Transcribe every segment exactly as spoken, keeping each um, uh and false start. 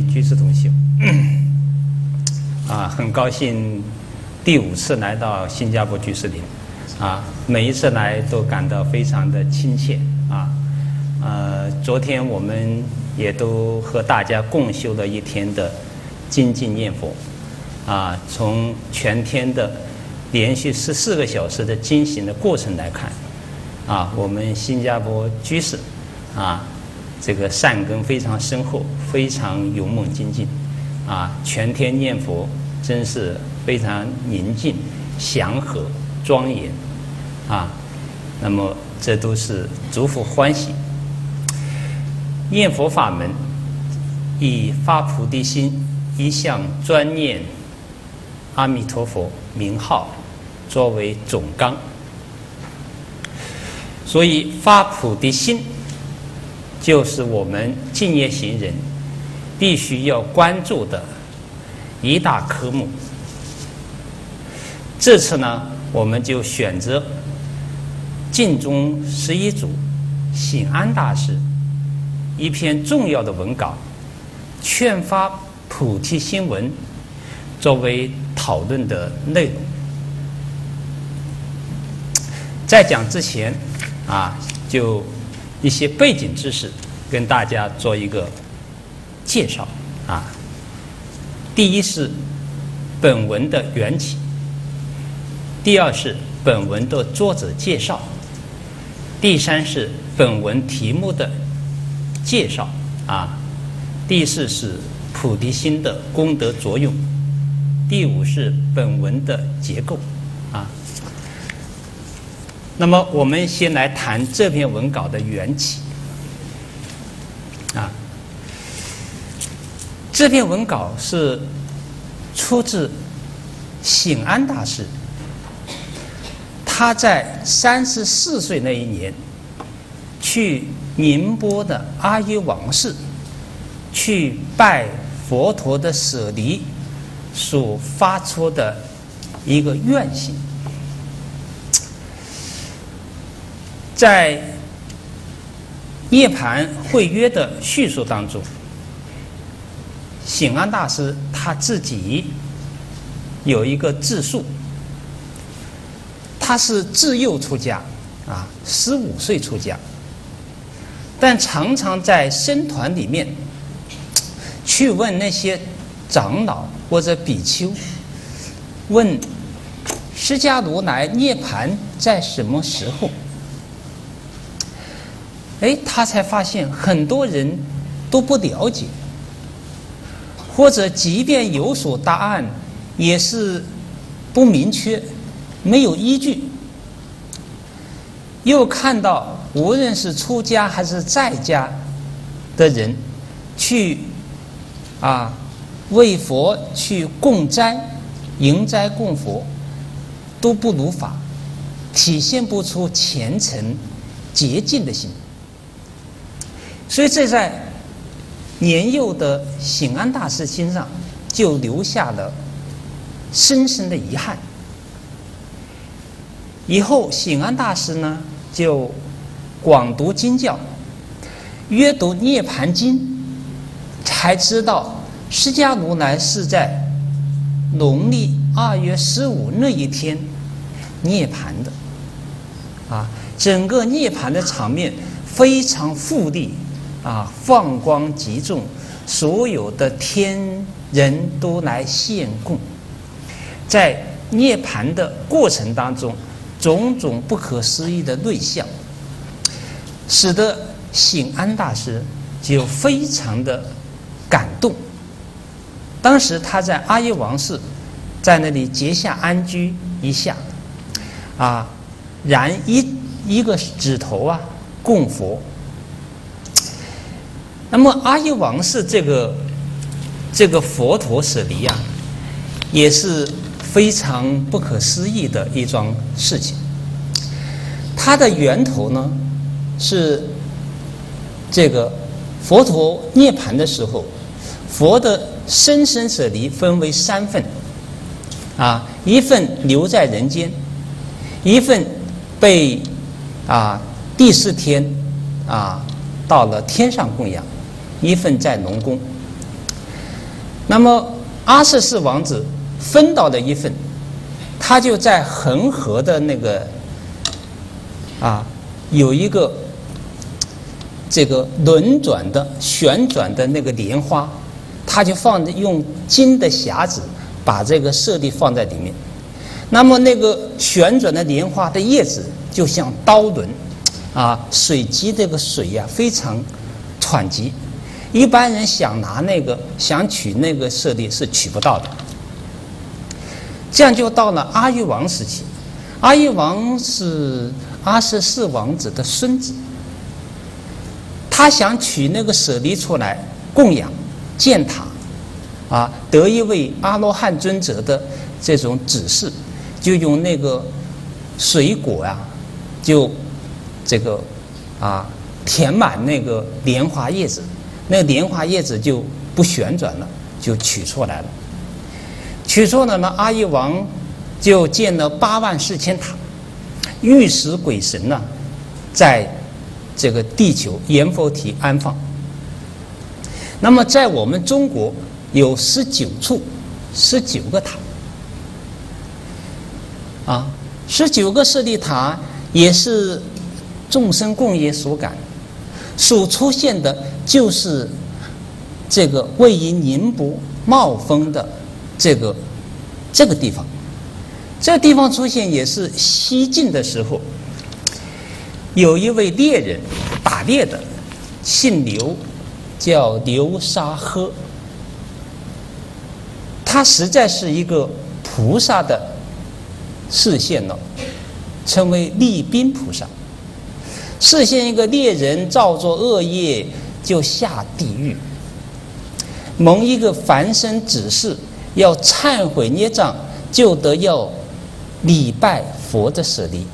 居士同修，啊，很高兴第五次来到新加坡居士林，啊，每一次来都感到非常的亲切啊。呃，昨天我们也都和大家共修了一天的精进念佛，啊，从全天的连续十四个小时的精行的过程来看，啊，我们新加坡居士，啊，这个善根非常深厚，非常勇猛精进，啊，全天念佛真是非常宁静、祥和、庄严，啊，那么这都是诸佛欢喜。念佛法门以发菩提心，一向专念阿弥陀佛名号作为总纲，所以发菩提心就是我们敬业行人必须要关注的一大科目。这次呢，我们就选择净宗十一祖醒安大师一篇重要的文稿《劝发菩提心文》作为讨论的内容。在讲之前啊，就一些背景知识跟大家做一个介绍啊。第一是本文的缘起，第二是本文的作者介绍，第三是本文题目的介绍啊，第四是菩提心的功德作用，第五是本文的结构啊。那么我们先来谈这篇文稿的缘起啊。这篇文稿是出自醒安大师，他在三十四岁那一年去宁波的阿育王寺去拜佛陀的舍利所发出的一个愿行。在涅槃会约的叙述当中，醒安大师他自己有一个自述，他是自幼出家啊，十五岁出家，但常常在僧团里面去问那些长老或者比丘，问释迦如来涅槃在什么时候？哎，他才发现很多人都不了解，或者即便有所答案，也是不明确，没有依据。又看到无论是出家还是在家的人去啊为佛去供斋、迎斋供佛，都不如法，体现不出虔诚洁净的心。所以这在年幼的醒安大师心上就留下了深深的遗憾。以后醒安大师呢就广读经教，约读《涅盘经》，才知道释迦如来是在农历二月十五那一天涅盘的啊，整个涅盘的场面非常富丽啊，放光极重，所有的天人都来献供。在涅盘的过程当中，种种不可思议的瑞相，使得醒安大师就非常的感动。当时他在阿育王寺，在那里结下安居一下，啊，燃一一个指头啊供佛。那么阿育王寺这个这个佛陀舍利啊，也是非常不可思议的一桩事情。它的源头呢是这个佛陀涅槃的时候，佛的生生舍利分为三份啊，一份留在人间，一份被啊第四天啊到了天上供养，一份在龙宫。 那么阿阇氏王子分到了一份，他就在恒河的那个啊有一个这个轮转的旋转的那个莲花，他就放着用金的匣子把这个舍利放在里面。那么那个旋转的莲花的叶子就像刀轮啊，水击这个水呀、啊、非常湍急，一般人想拿那个想取那个舍利是取不到的。这样就到了阿育王时期。阿育王是阿阇氏王子的孙子，他想取那个舍利出来供养建塔啊，得一位阿罗汉尊者的这种指示，就用那个水果呀、啊，就这个啊填满那个莲花叶子，那个莲花叶子就不旋转了，就取出来了。取出来呢，阿育王就建了八万四千塔，御使鬼神呢、啊，在这个地球阎浮提安放。那么在我们中国有十九处，十九个塔，啊，十九个舍利塔也是众生共业所感，所出现的就是这个位于宁波茂丰的这个这个地方。这个地方出现也是西晋的时候，有一位猎人打猎的，姓刘，叫刘沙呵。他实在是一个菩萨的示现了，称为利宾菩萨。示现一个猎人造作恶业就下地狱，蒙一个凡身指示要忏悔孽障，就得要礼拜佛的舍利。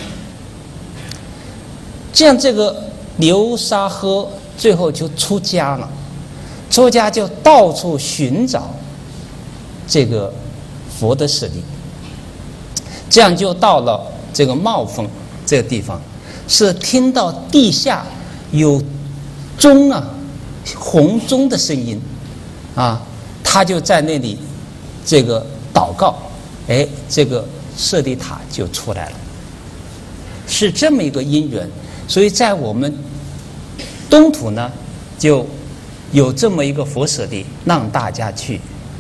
这样这个流沙呵最后就出家了，出家就到处寻找这个佛的舍利，这样就到了这个茂丰这个地方，是听到地下有钟啊红钟的声音啊，他就在那里这个祷告，哎，这个舍利塔就出来了，是这么一个因缘。所以在我们东土呢，就有这么一个佛舍利，让大家去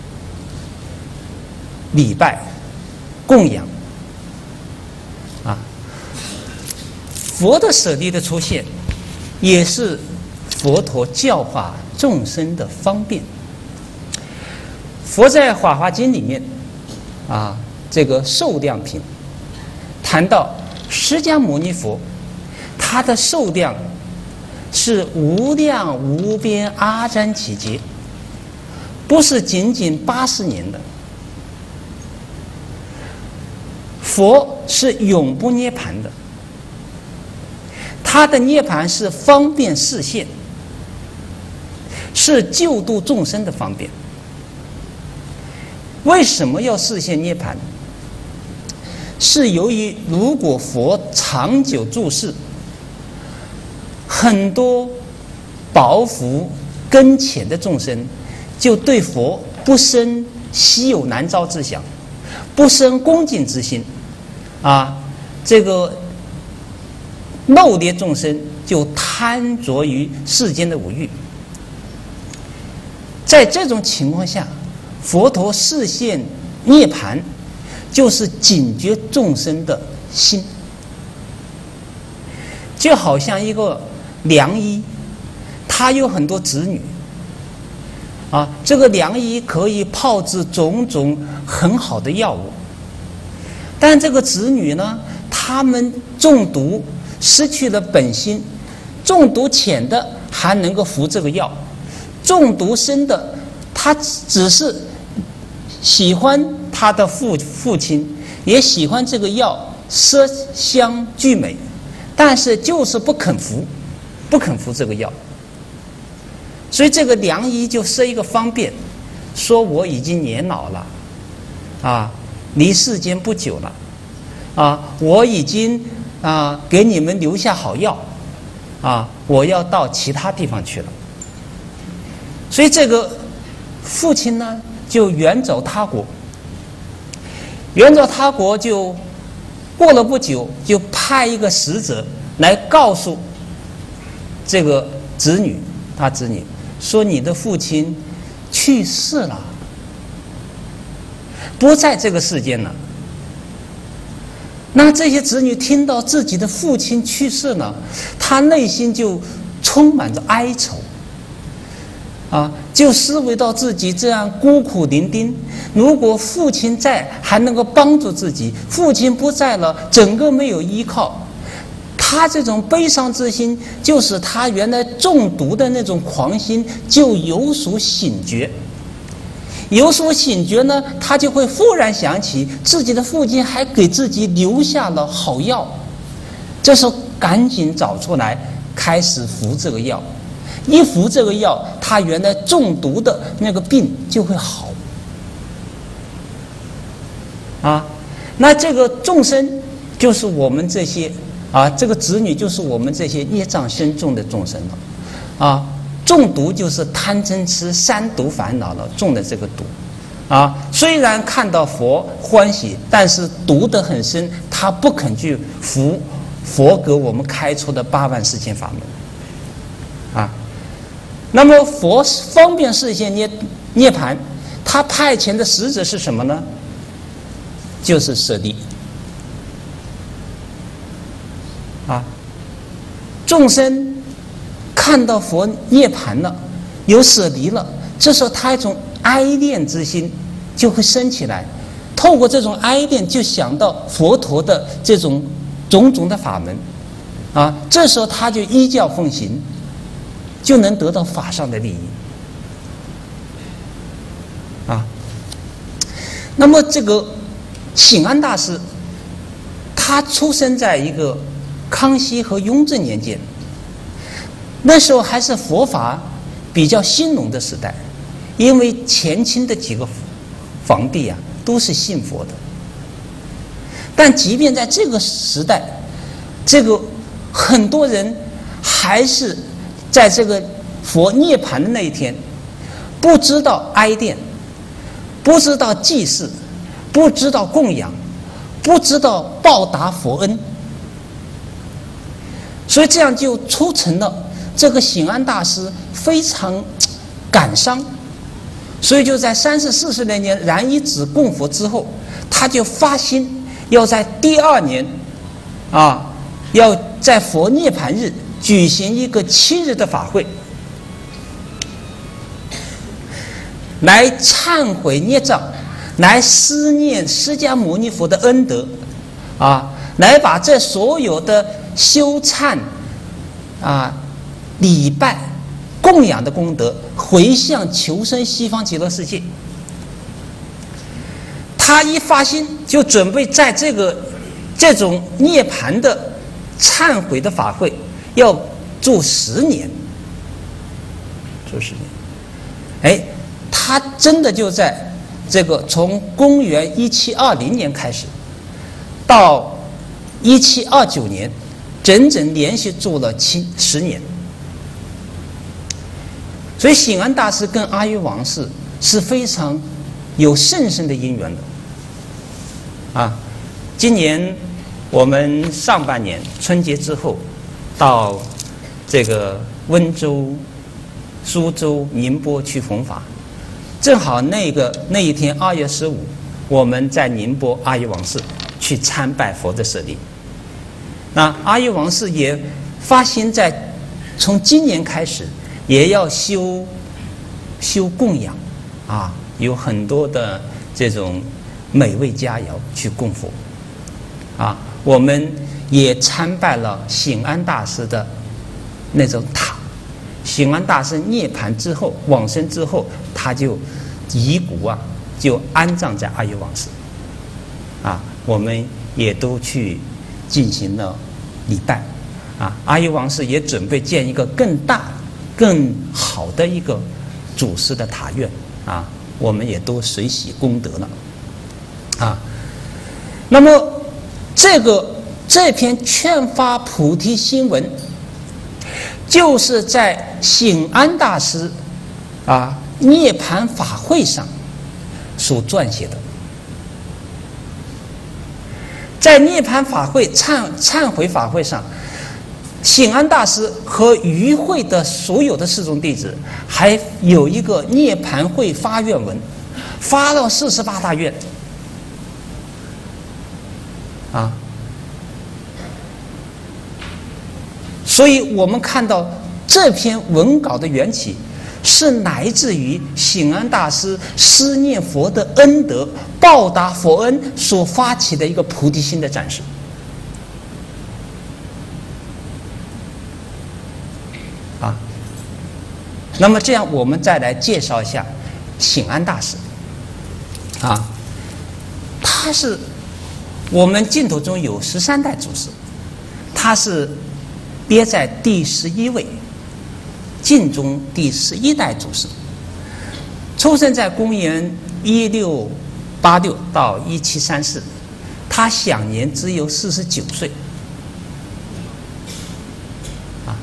礼拜供养啊。佛的舍利的出现，也是佛陀教化众生的方便。佛在《法华经》里面啊，这个受量品谈到释迦牟尼佛，他的受量是无量无边阿瞻祇劫，不是仅仅八十年的。佛是永不涅槃的，他的涅槃是方便示现，是救度众生的方便。为什么要示现涅槃？是由于如果佛长久住世，很多薄福根浅的众生就对佛不生稀有难招之想，不生恭敬之心啊，这个漏劣众生就贪着于世间的五欲。在这种情况下，佛陀示现涅槃，就是警觉众生的心，就好像一个良医，他有很多子女啊，这个良医可以炮制种种很好的药物，但这个子女呢，他们中毒失去了本心，中毒浅的还能够服这个药，中毒深的他只是喜欢他的父父亲，也喜欢这个药色香俱美，但是就是不肯服，不肯服这个药。所以这个良医就设一个方便，说我已经年老了，啊，离世间不久了，啊，我已经啊给你们留下好药，啊，我要到其他地方去了。所以这个父亲呢就远走他国，远走他国就过了不久，就派一个使者来告诉这个子女，他子女说你的父亲去世了，不在这个世间了。那这些子女听到自己的父亲去世了，他内心就充满着哀愁啊，就思维到自己这样孤苦伶仃，如果父亲在还能够帮助自己，父亲不在了，整个没有依靠。他这种悲伤之心，就使他原来中毒的那种狂心就有所醒觉。有所醒觉呢，他就会忽然想起自己的父亲还给自己留下了好药，这时候赶紧找出来，开始服这个药。一服这个药，他原来中毒的那个病就会好。啊，那这个众生就是我们这些啊，这个子女就是我们这些业障深重的众生了，啊。中毒就是贪嗔痴三毒烦恼了，中的这个毒，啊，虽然看到佛欢喜，但是毒得很深，他不肯去服佛给我们开出的八万四千法门，啊，那么佛方便世界涅涅槃，他派遣的使者是什么呢？就是舍利，啊，众生看到佛涅槃了，有舍离了，这时候他一种哀恋之心就会升起来，透过这种哀恋就想到佛陀的这种种种的法门，啊，这时候他就依教奉行，就能得到法上的利益，啊。那么这个醒安大师，他出生在一个康熙和雍正年间。那时候还是佛法比较兴隆的时代，因为前清的几个皇帝啊都是信佛的。但即便在这个时代，这个很多人还是在这个佛涅槃的那一天，不知道哀悼，不知道祭祀，不知道供养，不知道报答佛恩，所以这样就促成了这个醒安大师非常感伤，所以就在三十四十来年燃一纸供佛之后，他就发心要在第二年啊，要在佛涅槃日举行一个七日的法会，来忏悔孽障，来思念释迦牟尼佛的恩德，啊，来把这所有的修忏啊、礼拜、供养的功德回向求生西方极乐世界。他一发心就准备在这个这种涅槃的忏悔的法会要做十年，做十年。哎，他真的就在这个从公元一七二零年开始，到一七二九年，整整连续做了七十年。所以醒安大师跟阿育王氏是非常有甚深的因缘的。啊，今年我们上半年春节之后，到这个温州、苏州、宁波去弘法，正好那个那一天二月十五，我们在宁波阿育王寺去参拜佛的舍利。那阿育王氏也发心在从今年开始也要修修供养啊，有很多的这种美味佳肴去供佛啊。我们也参拜了醒安大师的那种塔。醒安大师涅槃之后往生之后，他就遗骨啊就安葬在阿育王寺啊，我们也都去进行了礼拜啊。阿育王氏也准备建一个更大更好的一个祖师的塔院啊，我们也都随喜功德了啊。那么这个这篇劝发菩提心文，就是在醒安大师啊涅槃法会上所撰写的。在涅槃法会忏忏悔法会上，醒安大师和与会的所有的四众弟子还有一个涅槃会发愿文，发到四十八大愿啊。所以我们看到这篇文稿的缘起是来自于醒安大师思念佛的恩德，报答佛恩所发起的一个菩提心的展示啊。那么这样我们再来介绍一下醒安大师啊，他是我们净土中有十三代祖师，他是列在第十一位，净中第十一代祖师，出生在公元一六八六到一七三四，他享年只有四十九岁。啊，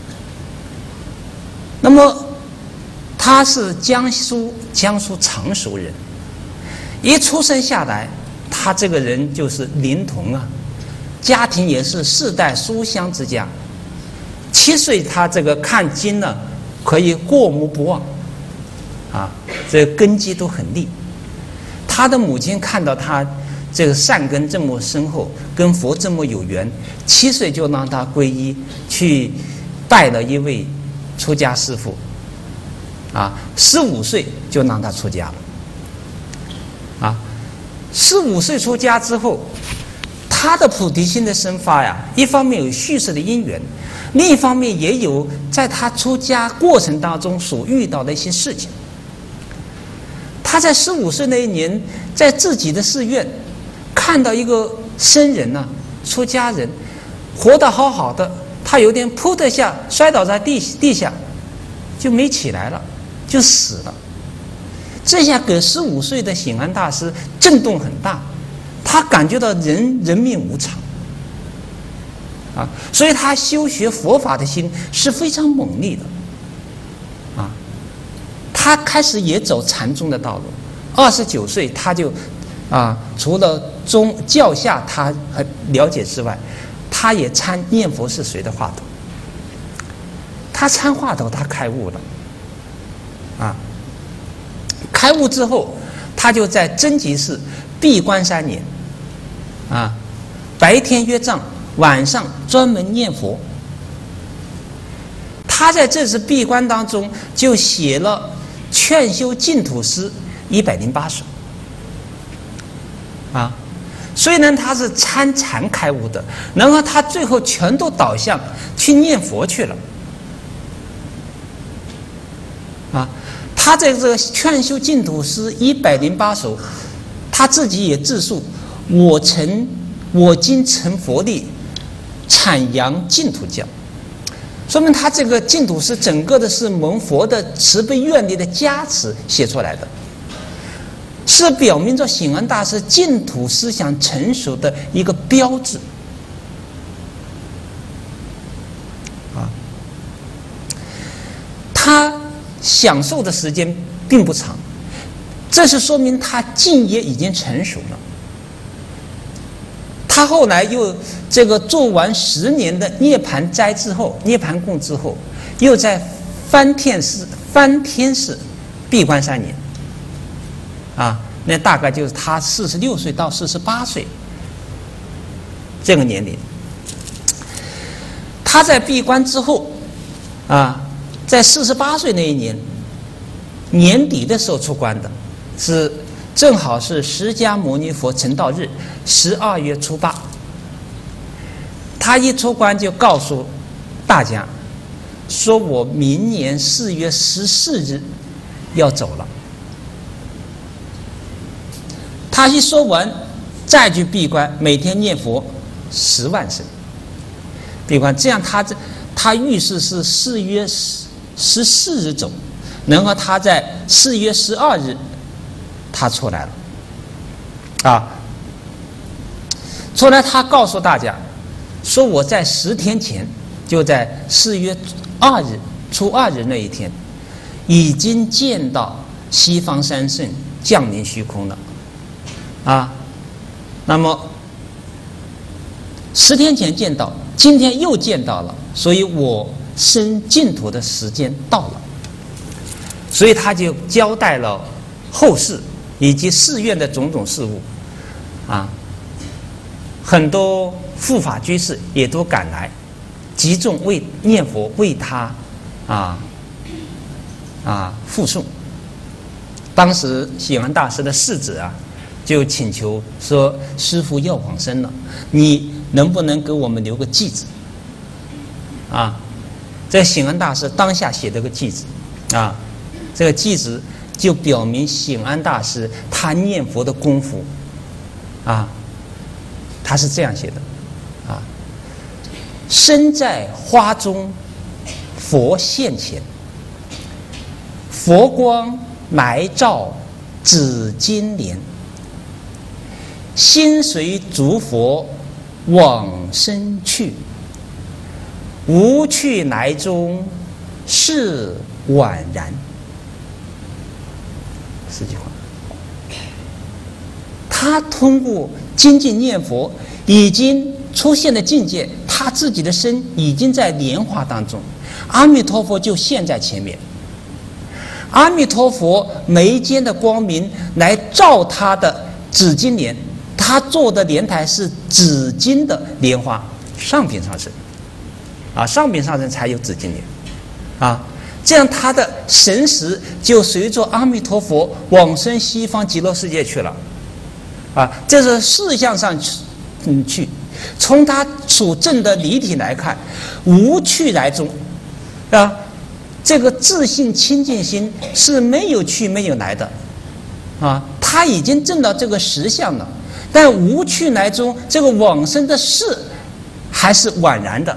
那么他是江苏江苏常熟人，一出生下来，他这个人就是灵童啊，家庭也是世代书香之家。七岁他这个看经呢，可以过目不忘，啊，这个根基都很利。他的母亲看到他这个善根这么深厚，跟佛这么有缘，七岁就让他皈依，去拜了一位出家师父，啊，十五岁就让他出家了，啊，十五岁出家之后，他的菩提心的生发呀，一方面有续世的因缘。另一方面也有在他出家过程当中所遇到的一些事情。他在十五岁那一年，在自己的寺院看到一个僧人呢、啊，出家人活得好好的，他有点扑的下摔倒在地地下，就没起来了，就死了。这下给十五岁的醒安大师震动很大，他感觉到人人命无常。啊，所以他修学佛法的心是非常猛烈的，啊，他开始也走禅宗的道路。二十九岁他就，啊，除了宗教下他很了解之外，他也参念佛是谁的话头。他参话头，他开悟了，啊，开悟之后，他就在真极寺闭关三年，啊，白天约藏。晚上专门念佛。他在这次闭关当中就写了劝修净土诗一百零八首，啊，虽然他是参禅开悟的，然后他最后全都导向去念佛去了，啊，他在这个劝修净土诗一百零八首，他自己也自述：我成我今成佛力。阐扬净土教，说明他这个净土诗整个的是蒙佛的慈悲愿力的加持写出来的，是表明着醒安大师净土思想成熟的一个标志。啊，他享受的时间并不长，这是说明他境业已经成熟了。他后来又这个做完十年的涅盘斋之后，涅盘供之后，又在翻天寺翻天寺闭关三年，啊，那大概就是他四十六岁到四十八岁这个年龄。他在闭关之后，啊，在四十八岁那一年年底的时候出关的，是。正好是释迦牟尼佛成道日，十二月初八。他一出关就告诉大家，说我明年四月十四日要走了。他一说完，再去闭关，每天念佛十万声，闭关。这样他这他预示是四月十四日走，然后他在四月十二日。他出来了，啊，出来他告诉大家，说我在十天前，就在四月二日初二日那一天， 已经见到西方三圣降临虚空了，啊，那么十天前见到，今天又见到了，所以我生净土的时间到了，所以他就交代了后世以及寺院的种种事务，啊，很多护法居士也都赶来，集众为念佛为他啊啊护送。当时显安大师的世子啊，就请求说：“师父要往生了，你能不能给我们留个偈子？”啊，这显安大师当下写了个偈子，啊，这个偈子就表明显安大师他念佛的功夫，啊，他是这样写的，啊，身在花中，佛现前，佛光来照紫金莲，心随诸佛往生去，无去来中是宛然。四句话，他通过精进念佛，已经出现了境界，他自己的身已经在莲花当中，阿弥陀佛就现在前面。阿弥陀佛眉间的光明来照他的紫金莲，他做的莲台是紫金的莲花，上品上身，啊，上品上身才有紫金莲，啊，这样他的神识就随着阿弥陀佛往生西方极乐世界去了，啊，这是事相上去，嗯去，从他所证的离体来看，无去来中，啊。这个自信清净心是没有去没有来的，啊，他已经证到这个实相了，但无去来中这个往生的事还是宛然的，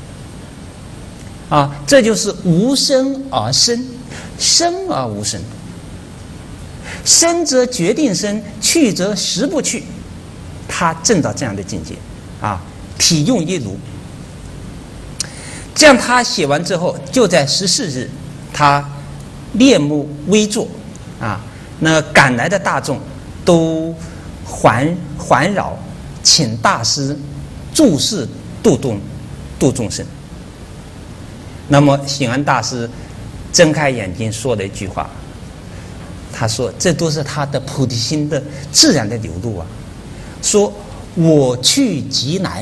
啊，这就是无生而生，生而无生，生则决定生，去则实不去，他证到这样的境界，啊，体用一如。这样他写完之后，就在十四日，他面目微作，啊，那赶来的大众都环环绕，请大师注释度众度众生。那么显安大师睁开眼睛说了一句话，他说：“这都是他的菩提心的自然的流露啊，说我去即来。”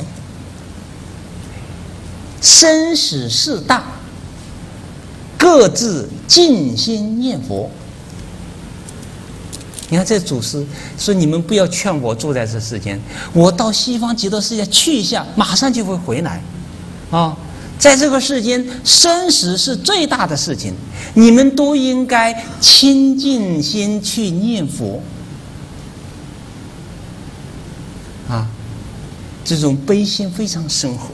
生死事大，各自静心念佛。你看这祖师说：“你们不要劝我住在这世间，我到西方极乐世界去一下，马上就会回来。啊，在这个世间，生死是最大的事情，你们都应该清净心去念佛。”啊，这种悲心非常深厚。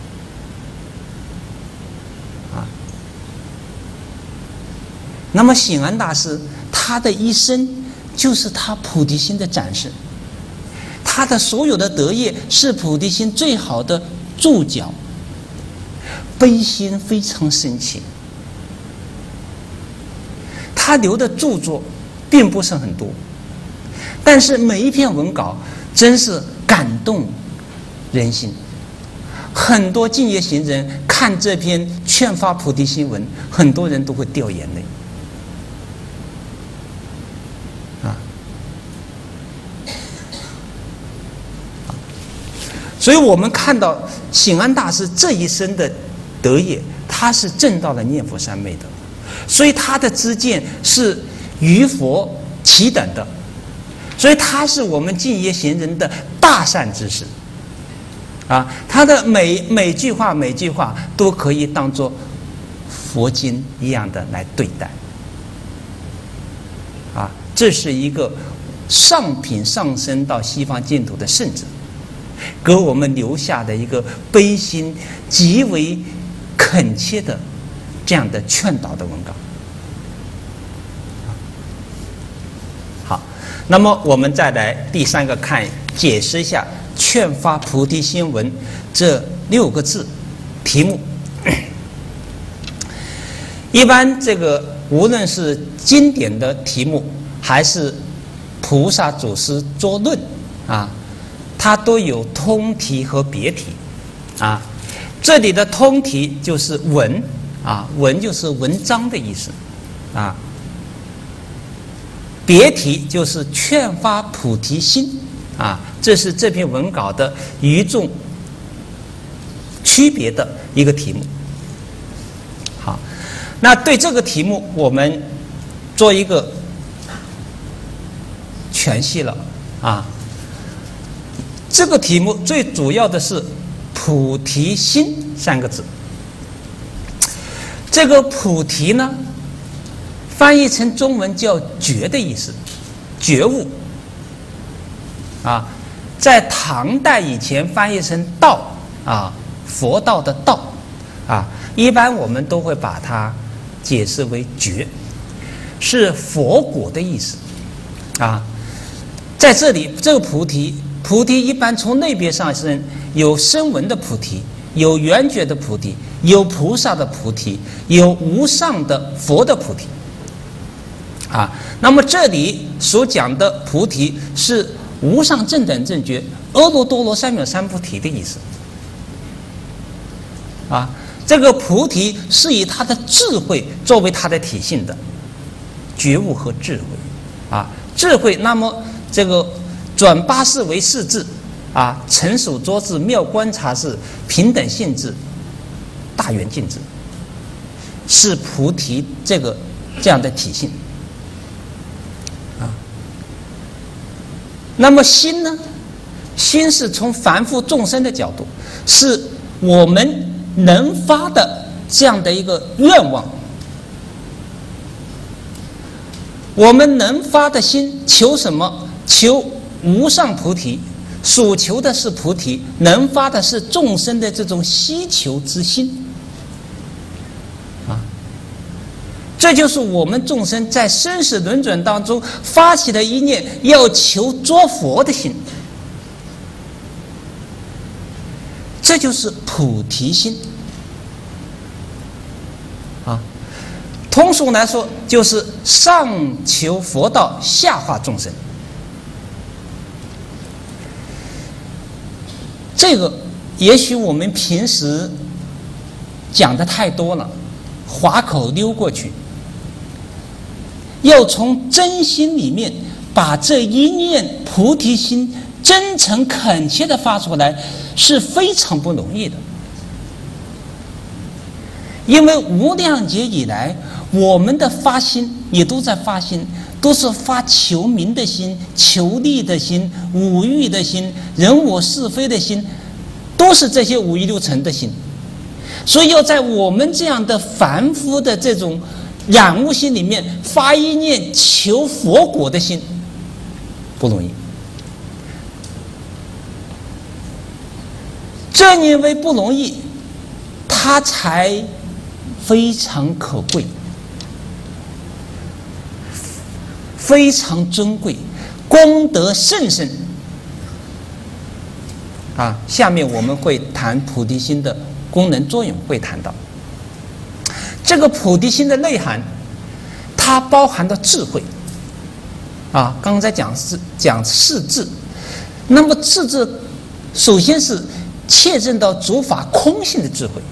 那么显安大师他的一生就是他菩提心的展示，他的所有的德业是菩提心最好的注脚，悲心非常深切。他留的著作并不是很多，但是每一篇文稿真是感动人心，很多净业行人看这篇劝发菩提心文，很多人都会掉眼泪。所以我们看到显安大师这一生的德业，他是证到了念佛三昧的，所以他的知见是与佛齐等的，所以他是我们净业行人的大善知识，啊，他的每每句话每句话都可以当作佛经一样的来对待，啊，这是一个上品上升到西方净土的圣者，给我们留下的一个悲心极为恳切的这样的劝导的文稿。好，那么我们再来第三个看解释一下劝发菩提心文这六个字题目。一般这个无论是经典的题目，还是菩萨祖师作论啊，它都有通题和别题啊。这里的通题就是文啊，文就是文章的意思啊。别题就是劝发菩提心啊，这是这篇文稿的与众区别的一个题目。好，那对这个题目我们做一个全析了啊。这个题目最主要的是菩提心三个字。这个菩提呢，翻译成中文叫觉的意思，觉悟啊，在唐代以前翻译成道啊，佛道的道啊，一般我们都会把它解释为觉，是佛果的意思啊。在这里，这个菩提，菩提一般从类别上是有声闻的菩提，有缘觉的菩提，有菩萨的菩提，有无上的佛的菩提啊。那么这里所讲的菩提是无上正等正觉阿耨多罗三藐三菩提的意思啊。这个菩提是以他的智慧作为他的体性的觉悟和智慧啊。智慧，那么这个转八识为四智啊，成熟拙智、妙观察智、平等性智、大圆镜智，是菩提这个这样的体性啊。那么心呢？心是从凡夫众生的角度，是我们能发的这样的一个愿望。我们能发的心求什么？求无上菩提，所求的是菩提，能发的是众生的这种希求之心啊。这就是我们众生在生死轮转当中发起的一念要求作佛的心，这就是菩提心啊。通俗来说，就是上求佛道，下化众生。这个也许我们平时讲的太多了，划口溜过去。要从真心里面把这一念菩提心真诚恳切的发出来，是非常不容易的。因为无量劫以来，我们的发心也都在发心，都是发求名的心、求利的心、五欲的心、人我是非的心，都是这些五欲六尘的心。所以要在我们这样的凡夫的这种染污心里面发一念求佛果的心，不容易。正因为不容易，它才非常可贵，非常珍贵，功德甚深啊。下面我们会谈菩提心的功能作用，会谈到这个菩提心的内涵，它包含的智慧啊。刚才讲是讲四智，那么四智首先是切证到诸法空性的智慧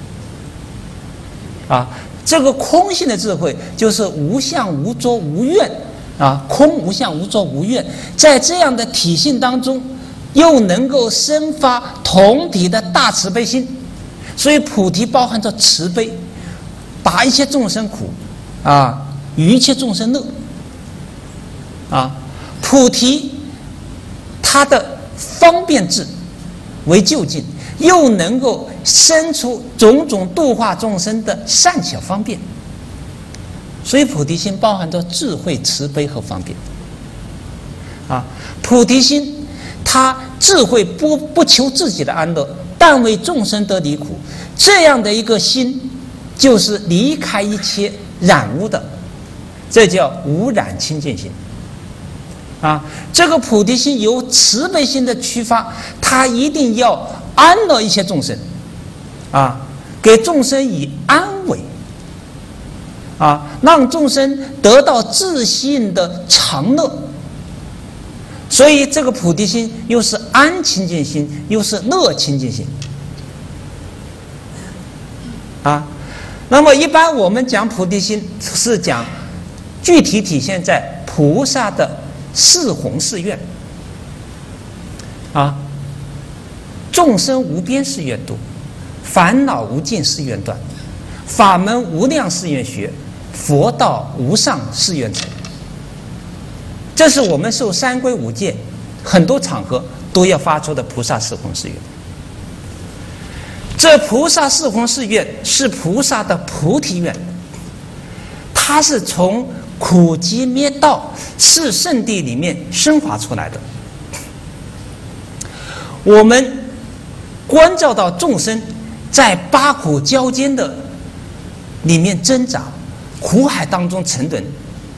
啊。这个空性的智慧就是无相无作无愿啊，空无相无作无愿，在这样的体性当中，又能够生发同体的大慈悲心。所以菩提包含着慈悲，拔一切众生苦啊，与一切众生乐啊。菩提它的方便智为就近，又能够生出种种度化众生的善巧方便。所以菩提心包含着智慧、慈悲和方便啊。菩提心它智慧不不求自己的安乐，但为众生得离苦，这样的一个心就是离开一切染污的，这叫无染清净心啊。这个菩提心由慈悲心的驱发，它一定要安乐一切众生啊，给众生以安慰啊，让众生得到自性的常乐。所以这个菩提心又是安清净心，又是乐清净心。啊，那么一般我们讲菩提心是讲具体体现在菩萨的四弘誓愿。啊，众生无边誓愿度，烦恼无尽誓愿断，法门无量誓愿学，佛道无上誓愿成。这是我们受三规五戒很多场合都要发出的菩萨四弘誓愿。这菩萨四弘誓愿是菩萨的菩提愿，它是从苦集灭道四圣谛里面升华出来的。我们关照到众生在八苦交煎的里面挣扎，苦海当中沉沦，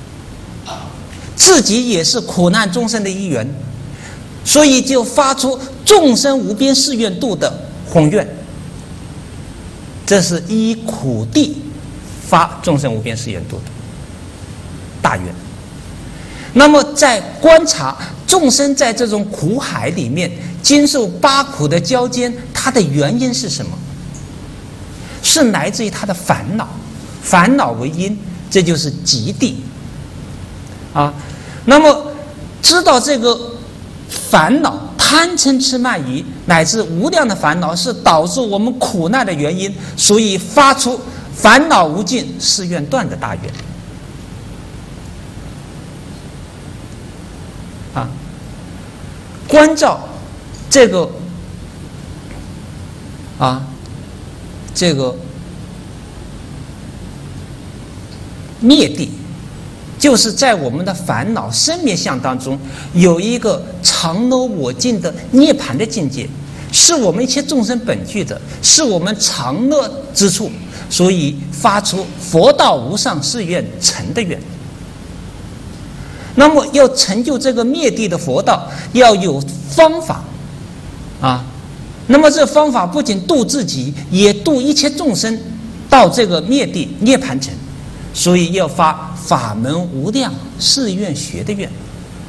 自己也是苦难众生的一员，所以就发出众生无边誓愿度的宏愿。这是依苦谛发众生无边誓愿度的大愿。那么在观察众生在这种苦海里面经受八苦的交煎，它的原因是什么？是来自于他的烦恼，烦恼为因，这就是极地啊。那么知道这个烦恼贪嗔痴慢疑乃至无量的烦恼是导致我们苦难的原因，所以发出烦恼无尽誓愿断的大愿啊。关照这个啊这个灭地，就是在我们的烦恼生灭相当中有一个常乐我净的涅槃的境界，是我们一切众生本具的，是我们常乐之处，所以发出佛道无上誓愿成的愿。那么要成就这个灭地的佛道，要有方法啊。那么这方法不仅度自己，也度一切众生到这个灭地涅槃城，所以要发法门无量誓愿学的愿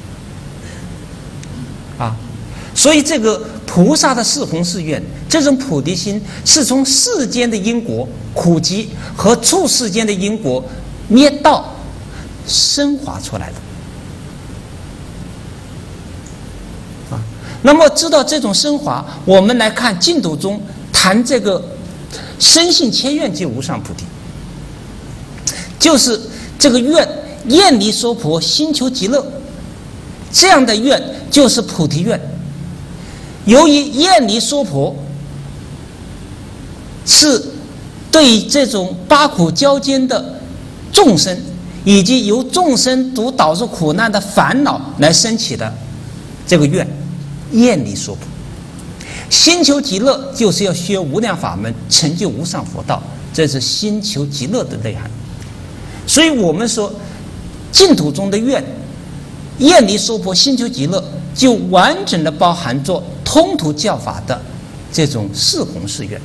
啊。所以这个菩萨的四弘誓愿，这种菩提心是从世间的因果苦集和处世间的因果灭道升华出来的啊。那么知道这种升华，我们来看净土中谈这个生信切愿即无上菩提，就是这个愿厌离娑婆心求极乐，这样的愿就是菩提愿。由于厌离娑婆是对这种八苦交煎的众生以及由众生独导致苦难的烦恼来升起的这个愿，厌离娑婆心求极乐，就是要学无量法门成就无上佛道，这是心求极乐的内涵。所以我们说净土中的愿厌离娑婆心求极乐，就完整的包含着通途教法的这种四弘誓愿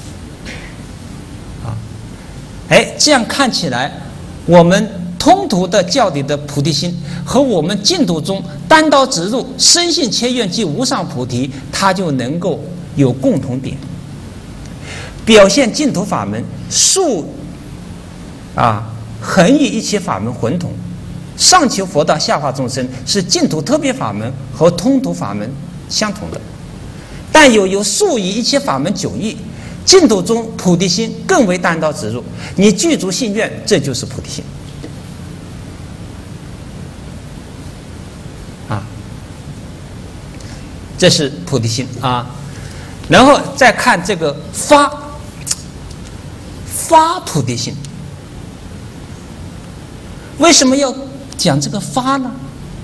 啊。哎，这样看起来，我们通途的教理的菩提心和我们净土中单刀直入深信切愿即无上菩提，它就能够有共同点，表现净土法门数啊恒于一切法门混同，上求佛道下化众生，是净土特别法门和通途法门相同的，但有有数于一切法门迥异。净土中菩提心更为单刀直入，你具足信愿，这就是菩提心啊，这是菩提心啊。然后再看这个发发菩提心，为什么要讲这个发呢？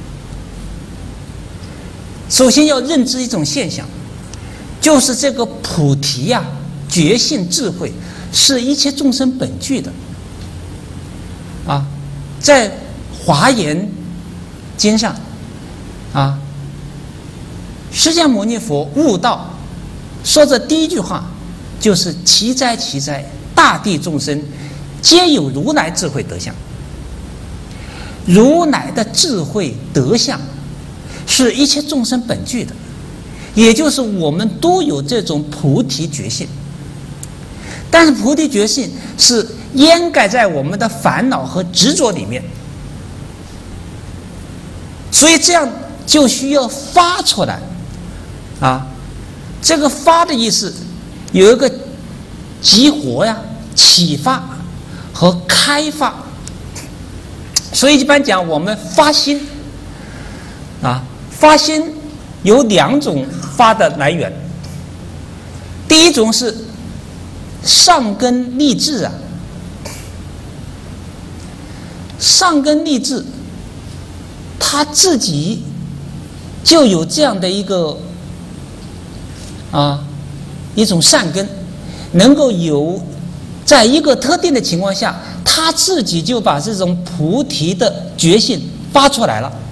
首先要认知一种现象，就是这个菩提呀、啊，觉性智慧是一切众生本具的啊。在华严经上啊，释迦牟尼佛悟道说这第一句话就是奇哉奇哉，大地众生皆有如来智慧德相。如来的智慧德相是一切众生本具的，也就是我们都有这种菩提觉性。但是菩提觉性是掩盖在我们的烦恼和执着里面，所以这样就需要发出来啊。这个发的意思有一个激活呀、启发和开发。所以一般讲我们发心啊，发心有两种发的来源。第一种是上根立志啊，上根立志他自己就有这样的一个啊一种善根，能够有在一个特定的情况下，他自己就把这种菩提的觉性发出来了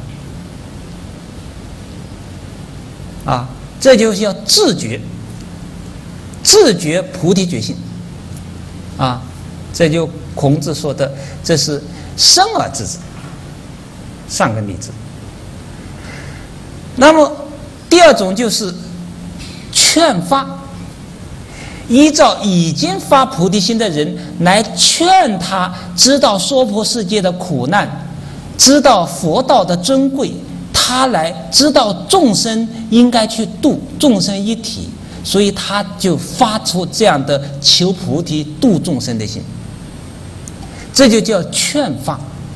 啊，这就是要自觉，自觉菩提觉性啊，这就孔子说的，这是生而知之，上根立志。那么第二种就是劝发，依照已经发菩提心的人来劝他知道娑婆世界的苦难，知道佛道的珍贵，他来知道众生应该去度，众生一体，所以他就发出这样的求菩提度众生的心，这就叫劝发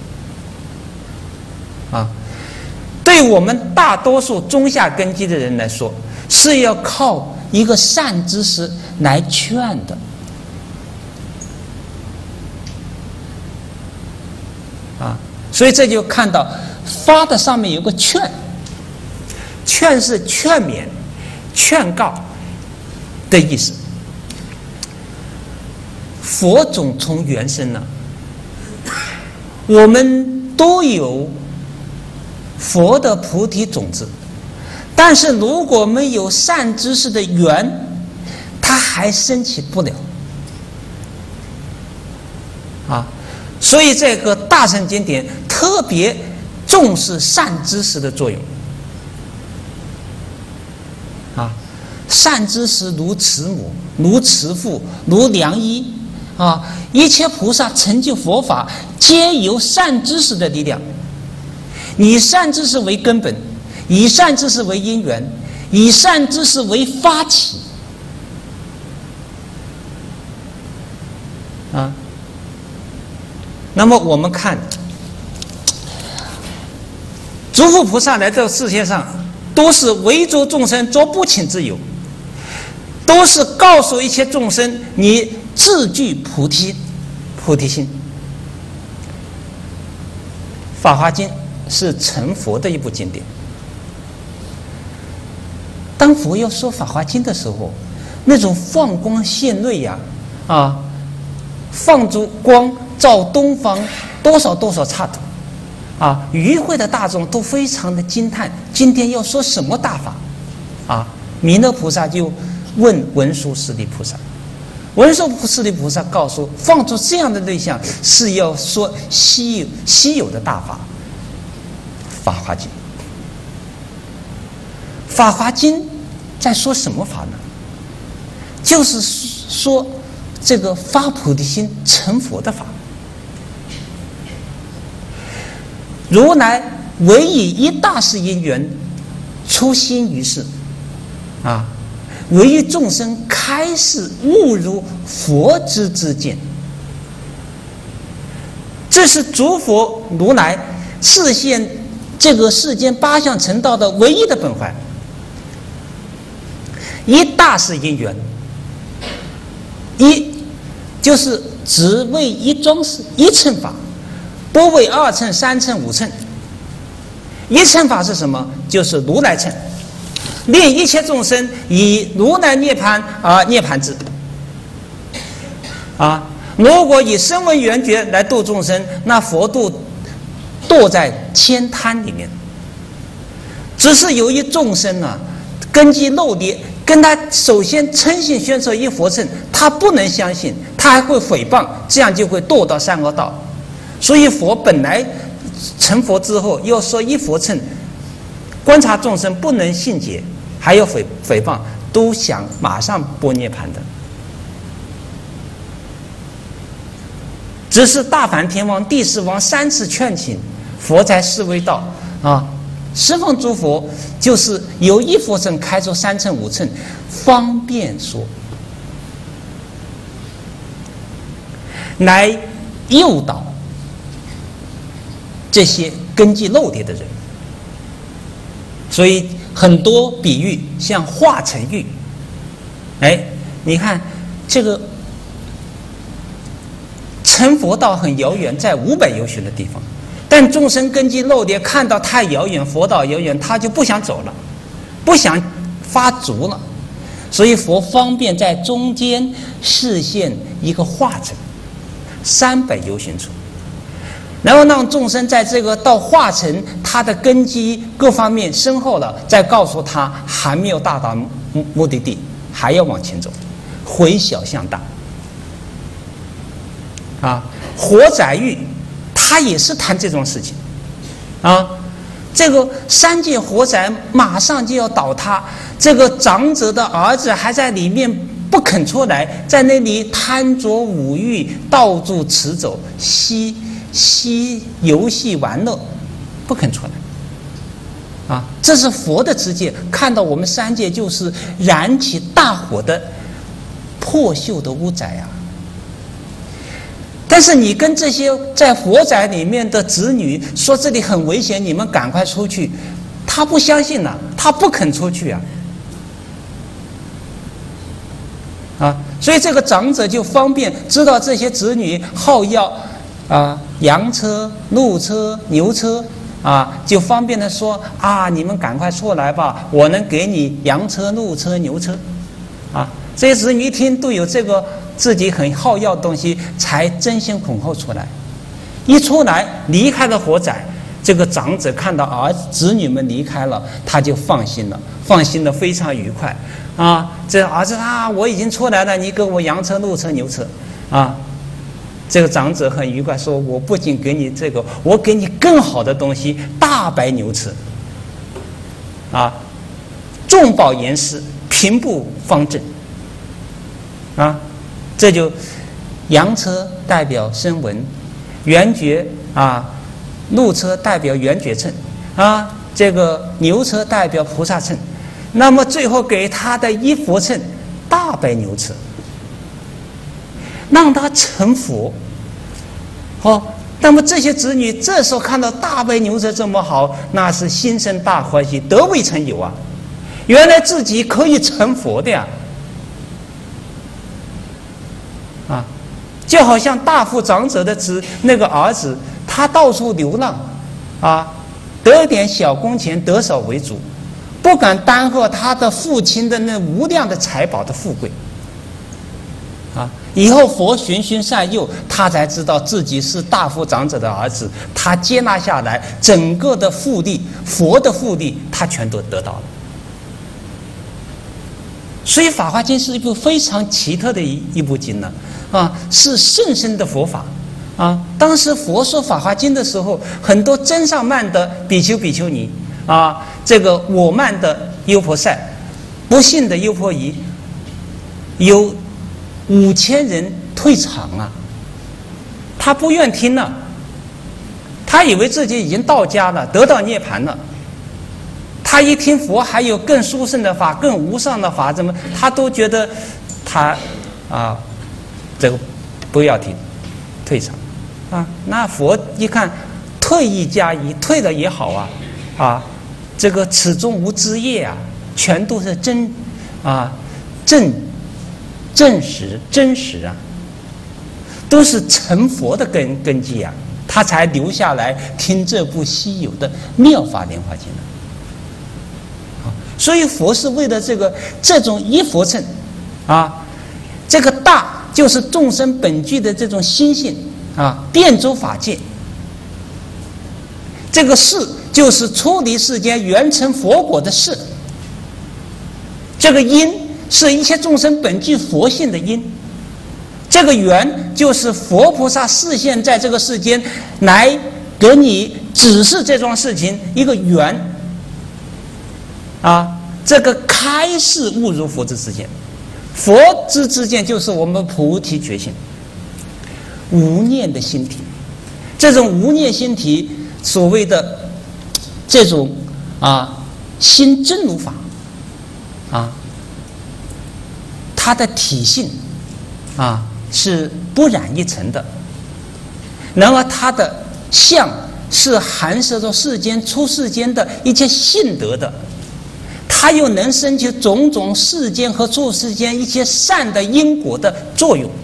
啊。对我们大多数中下根基的人来说，是要靠一个善知识来劝的啊，所以这就看到发的上面有个劝，劝是劝勉、劝告的意思。佛种从缘生呢，我们都有佛的菩提种子，但是如果没有善知识的缘，它还升起不了啊。所以这个大乘经典特别重视善知识的作用啊。善知识如慈母，如慈父，如良医啊，一切菩萨成就佛法，皆由善知识的力量。以善知识为根本，以善知识为因缘，以善知识为发起啊。那么我们看诸佛菩萨来到世界上，都是为诸众生作不请之友，都是告诉一切众生你自具菩提菩提心。法华经是成佛的一部经典。当佛要说法华经的时候，那种放光现瑞呀，啊，放出光照东方多少多少刹土啊，与会的大众都非常的惊叹，今天要说什么大法啊？弥勒菩萨就问文殊师利菩萨，文殊师利菩萨告诉，放出这样的对象是要说稀有稀有的大法。法华经，法华经在说什么法呢？就是说这个发菩提心成佛的法。如来唯以一大事因缘出心于世啊，唯于众生开示悟入佛之之见，这是诸佛如来示现这个世间八相成道的唯一的本怀。一大是因缘，一就是只为一桩事，一乘法，不为二乘、三乘、五乘。一乘法是什么？就是如来乘，令一切众生以如来涅槃而涅槃之。啊，如果以声闻缘觉来度众生，那佛度堕在千滩里面。只是由于众生啊，根基漏劣， 跟他首先诚信宣说一佛乘，他不能相信，他还会诽谤，这样就会堕到三恶道。所以佛本来成佛之后要说一佛乘，观察众生不能信解，还有诽诽谤，都想马上拨涅盘的。只是大梵天王、地释王三次劝请，佛才示威道啊，十方诸佛就是由一佛乘开出三乘五乘，方便说，来诱导这些根基漏跌的人。所以很多比喻像化成玉，哎，你看这个成佛道很遥远，在五百由旬的地方，但众生根基漏跌，看到太遥远，佛道遥远，他就不想走了，不想发足了，所以佛方便在中间示现一个化成三百由旬处，然后让众生在这个到化成他的根基各方面深厚了，再告诉他还没有大到目的地，还要往前走，回小向大。啊，火宅狱，他也是谈这种事情，啊，这个三界火宅马上就要倒塌，这个长者的儿子还在里面不肯出来，在那里贪着五欲，到处驰走，嬉嬉游戏玩乐，不肯出来，啊，这是佛的知见，看到我们三界就是燃起大火的破旧的屋宅啊。但是你跟这些在火宅里面的子女说这里很危险，你们赶快出去，他不相信了，他不肯出去啊，啊，所以这个长者就方便知道这些子女好要啊羊车、鹿车、牛车啊，就方便的说啊，你们赶快出来吧，我能给你羊车、鹿车、牛车，啊，这些子女一听都有这个。自己很好要的东西，才争先恐后出来。一出来离开了火宅，这个长者看到儿子女们离开了，他就放心了，放心的非常愉快啊！这儿子啊，我已经出来了，你给我羊车、鹿车、牛车啊！这个长者很愉快，说我不仅给你这个，我给你更好的东西，大白牛车啊，重宝严饰，平步方正啊。这就羊车代表声闻缘觉啊，鹿车代表缘觉乘啊，这个牛车代表菩萨乘，那么最后给他的一佛乘大白牛车，让他成佛。哦，那么这些子女这时候看到大白牛车这么好，那是心生大欢喜，得未曾有啊！原来自己可以成佛的呀！啊，就好像大富长者的子那个儿子，他到处流浪，啊，得一点小工钱，得少为主，不敢耽搁他的父亲的那无量的财宝的富贵。啊，以后佛循循善诱，他才知道自己是大富长者的儿子，他接纳下来，整个的富利，佛的富利，他全都得到了。所以《法华经》是一部非常奇特的一一部经呢，啊，是甚深的佛法，啊，当时佛说《法华经》的时候，很多真上慢的比丘比丘尼，啊，这个我慢的优婆塞，不信的优婆夷，有五千人退场啊，他不愿听了，他以为自己已经到家了，得到涅槃了。他一听佛还有更殊胜的法、更无上的法，怎么他都觉得他啊，这个不要听，退场啊。那佛一看，退亦加一，退了也好啊啊，这个此中无枝叶啊，全都是真啊正正实真实啊，都是成佛的根根基啊，他才留下来听这部稀有的妙法莲华经的。所以佛是为了这个这种一佛乘啊，这个大就是众生本具的这种心性啊，遍周法界。这个事就是出离世间圆成佛果的事， 这个因是一切众生本具佛性的因，这个缘就是佛菩萨示现在这个世间来给你指示这桩事情一个缘啊，这个开示悟入佛之之见，佛之之见就是我们菩提觉性，无念的心体，这种无念心体，所谓的这种啊心真如法啊，它的体性啊是不染一尘的，然而它的相是含摄着世间出世间的一切性德的，它又能生起种种世间和出世间一切善的因果的作用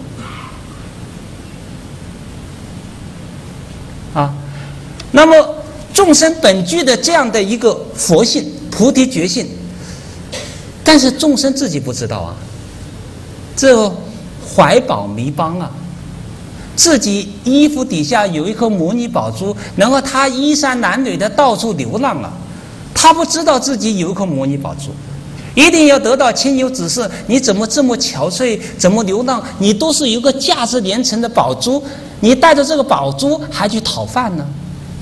啊。那么众生本具的这样的一个佛性菩提觉性，但是众生自己不知道啊，这怀宝迷帮啊，自己衣服底下有一颗摩尼宝珠，然后他衣衫褴褛的到处流浪啊，他不知道自己有一颗摩尼宝珠，一定要得到亲友指示，你怎么这么憔悴，怎么流浪，你都是有个价值连城的宝珠，你带着这个宝珠还去讨饭呢？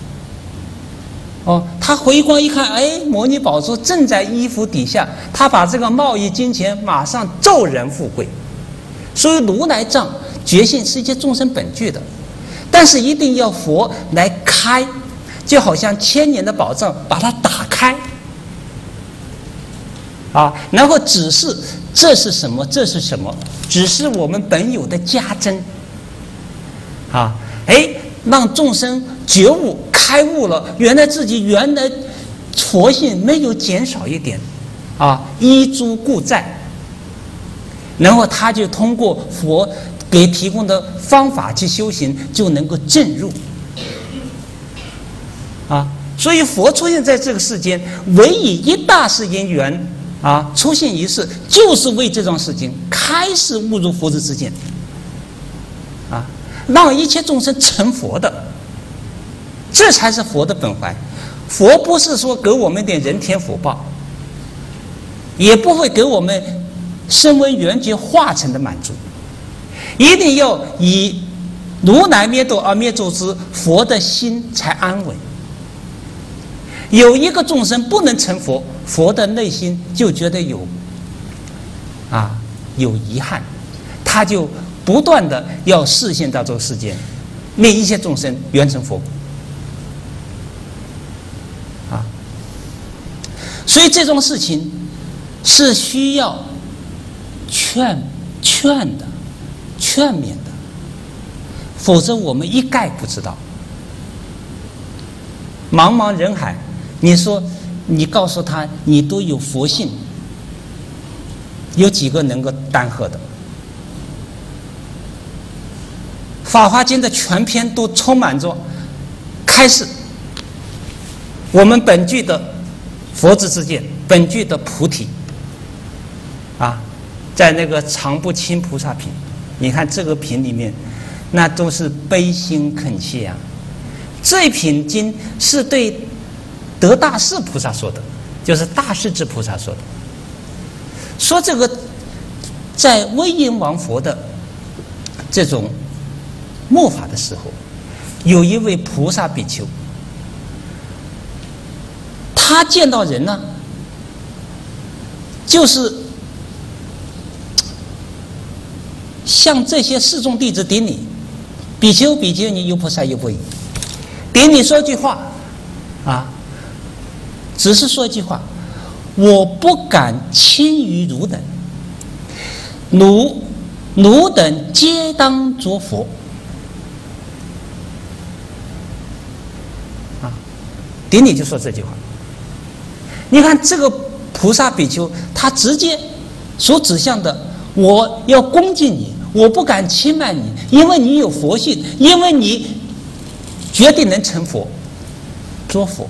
哦，他回光一看，哎，摩尼宝珠正在衣服底下，他把这个贸易金钱马上骤然富贵。所以如来藏觉性是一切众生本具的，但是一定要佛来开，就好像千年的宝藏把它打开啊，然后指示这是什么，这是什么，指示我们本有的家珍啊，哎，让众生觉悟开悟了，原来自己原来佛性没有减少一点啊，依诸故在，然后他就通过佛给提供的方法去修行，就能够证入啊。所以佛出现在这个世间，唯以一大事因缘啊出现一世，就是为这桩事情开示悟入佛之之见啊，让一切众生成佛的，这才是佛的本怀。佛不是说给我们点人天福报，也不会给我们声闻缘觉化成的满足，一定要以如来灭度而灭度之，佛的心才安稳。有一个众生不能成佛，佛的内心就觉得有啊有遗憾，他就不断的要示现到这个世间，令一切众生圆成佛啊。所以这种事情是需要劝劝的，劝勉的，否则我们一概不知道。茫茫人海，你说你告诉他你都有佛性，有几个能够担荷的？法华经的全篇都充满着开示我们本具的佛之之见，本具的菩提啊，在那个常不轻菩萨品，你看这个品里面，那都是悲心恳切啊。这品经是对得大士菩萨说的，就是大势至菩萨说的，说这个在威严王佛的这种末法的时候，有一位菩萨比丘，他见到人呢，就是向这些示众弟子顶礼，比丘比丘尼，优菩萨优婆夷，顶礼说句话啊，只是说一句话，我不敢轻于汝等，汝汝等皆当作佛啊，顶礼就说这句话。你看这个菩萨比丘，他直接所指向的，我要恭敬你，我不敢轻慢你，因为你有佛性，因为你决定能成佛，做佛。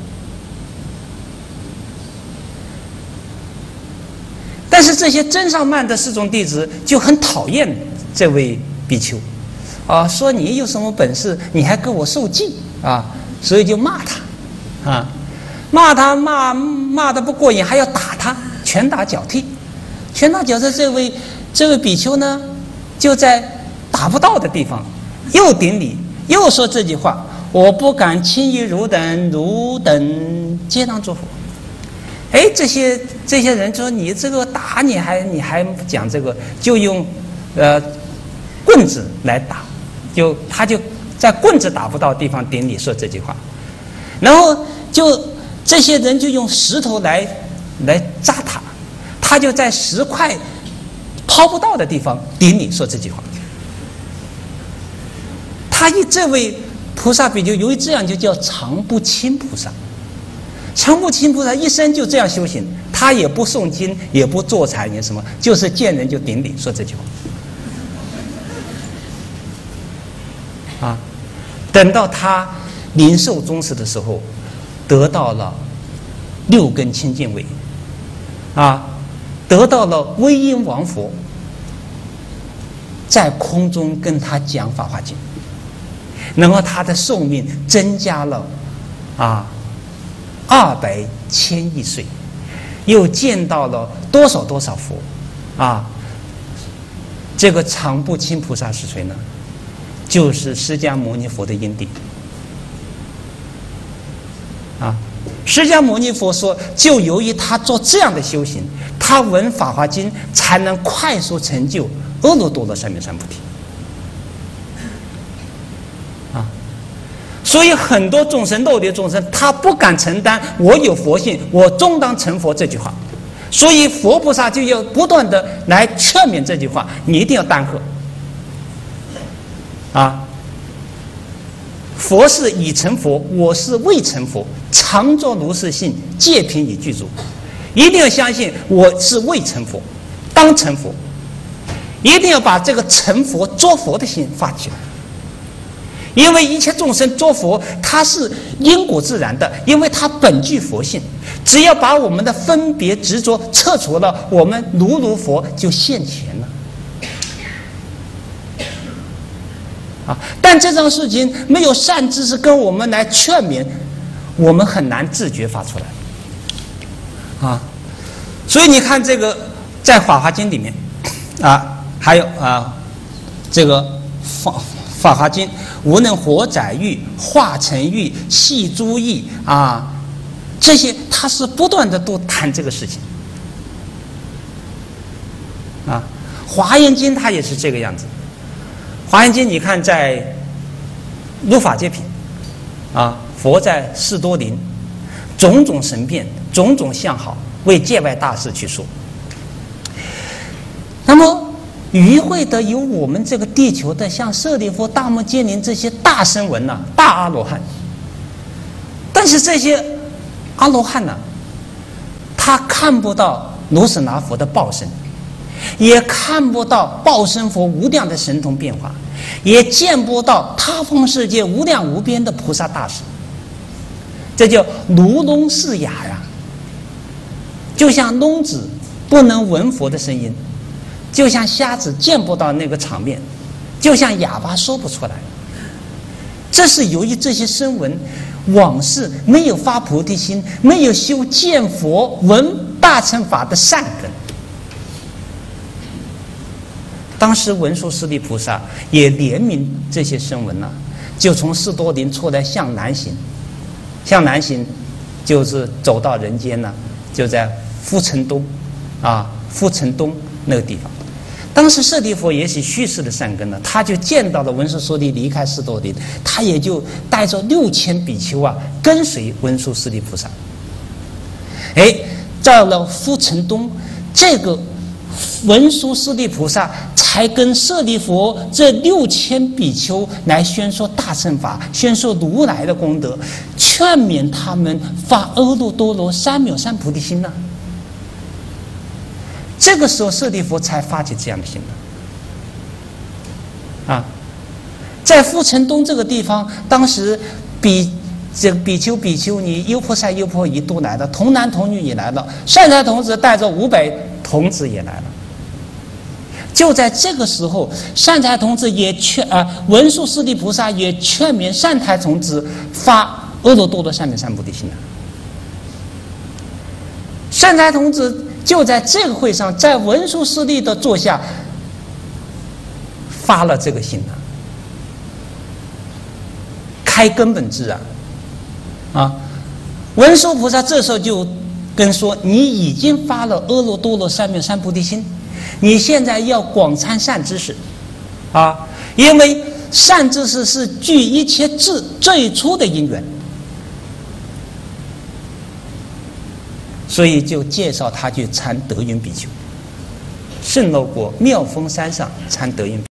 但是这些真上慢的四众弟子就很讨厌这位比丘，啊，说你有什么本事，你还跟我受记啊，所以就骂他，啊，骂他骂骂得不过瘾，还要打他，拳打脚踢， 玄奘觉得这位这位比丘呢，就在达不到的地方，又顶礼，又说这句话：我不敢轻于汝等，汝等皆当作佛。哎，这些这些人说你这个打你还你还讲这个，就用呃棍子来打，就他就在棍子打不到的地方顶礼说这句话，然后就这些人就用石头来来扎他，他就在石块抛不到的地方顶礼说这句话。他以这位菩萨比丘，由于这样就叫常不轻菩萨。常不轻菩萨一生就这样修行，他也不诵经，也不坐禅，也什么，就是见人就顶礼说这句话。啊，等到他临寿终时的时候，得到了六根清净位，啊，得到了威音王佛，在空中跟他讲《法华经》，然后他的寿命增加了啊。二百千亿岁，又见到了多少多少佛，啊！这个常不轻菩萨是谁呢？就是释迦牟尼佛的因地。啊，释迦牟尼佛说，就由于他做这样的修行，他闻《法华经》才能快速成就阿耨多罗三藐三菩提。所以很多众生，漏劣众生，他不敢承担我有佛性，我终当成佛这句话。所以佛菩萨就要不断的来劝勉这句话，你一定要担荷。啊，佛是已成佛，我是未成佛，常作如是性，戒品已具足。一定要相信我是未成佛，当成佛，一定要把这个成佛作佛的心发起来。因为一切众生作佛，它是因果自然的，因为它本具佛性。只要把我们的分别执着撤除了，我们如如佛就现前了。啊！但这种事情没有善知识跟我们来劝勉，我们很难自觉发出来。啊！所以你看这个在《法华经》里面，啊，还有啊，这个法。《法华经》无能活载玉，化成玉，系诸义啊，这些他是不断的都谈这个事情啊。《华严经》它也是这个样子，《华严经》你看在入法界品啊，佛在士多林，种种神变，种种相好，为界外大事去说。那么与会的有我们这个地球的像舍利弗、大目犍连这些大声闻呐、啊、大阿罗汉，但是这些阿罗汉呢、啊，他看不到卢舍那佛的报身，也看不到报身佛无量的神通变化，也见不到他方世界无量无边的菩萨大士，这叫如聋似哑呀，就像聋子不能闻佛的声音。就像瞎子见不到那个场面，就像哑巴说不出来。这是由于这些声闻往事没有发菩提心，没有修见佛闻大乘法的善根。当时文殊师利菩萨也怜悯这些声闻了，就从士多林出来向南行，向南行就是走到人间了，就在富城东啊，富城东那个地方。当时舍利弗也许虚实的善根呢，他就见到了文殊师利离开士多林，他也就带着六千比丘啊，跟随文殊师利菩萨。哎，到了富城东，这个文殊师利菩萨才跟舍利弗这六千比丘来宣说大乘法，宣说如来的功德，劝勉他们发阿耨多罗三藐三菩提心呢。这个时候，舍利弗才发起这样的心来。啊，在富城东这个地方，当时比这个比丘、比丘尼、优婆塞、优婆夷都来了，童男童女也来了，善财童子带着五百童子也来了。就在这个时候，善财童子也劝啊、呃，文殊师利菩萨也劝勉善财童子发阿耨多罗三藐三菩提心来。善财童子就在这个会上，在文殊师利的座下发了这个心啊，开根本智啊！啊，文殊菩萨这时候就跟说：“你已经发了阿耨多罗三藐三菩提心，你现在要广参善知识啊，因为善知识是具一切智最初的因缘。”所以就介绍他去参德云比丘，圣罗国妙峰山上参德云比丘。